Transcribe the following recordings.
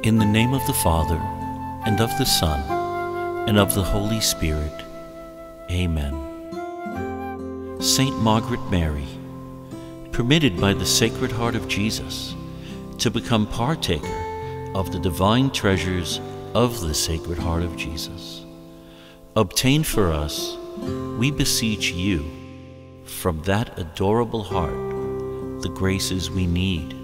In the name of the Father, and of the Son, and of the Holy Spirit. Amen. Saint Margaret Mary, permitted by the Sacred Heart of Jesus to become partaker of the divine treasures of the Sacred Heart of Jesus, obtain for us, we beseech you, from that adorable heart, the graces we need.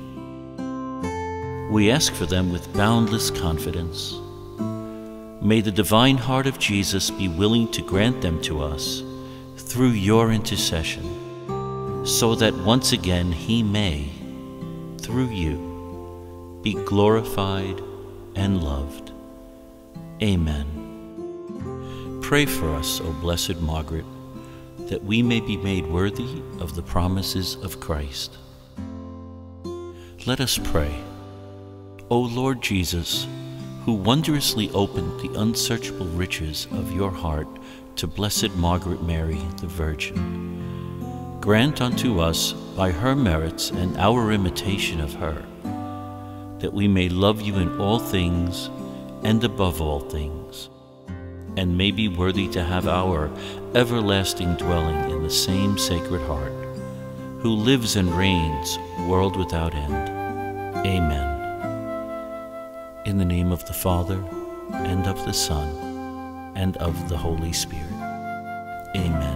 We ask for them with boundless confidence. May the divine heart of Jesus be willing to grant them to us through your intercession, so that once again he may, through you, be glorified and loved. Amen. Pray for us, O Blessed Margaret, that we may be made worthy of the promises of Christ. Let us pray. O Lord Jesus, who wondrously opened the unsearchable riches of your heart to Blessed Margaret Mary, the Virgin, grant unto us, by her merits and our imitation of her, that we may love you in all things and above all things, and may be worthy to have our everlasting dwelling in the same Sacred Heart, who lives and reigns world without end. Amen. In the name of the Father, and of the Son, and of the Holy Spirit. Amen.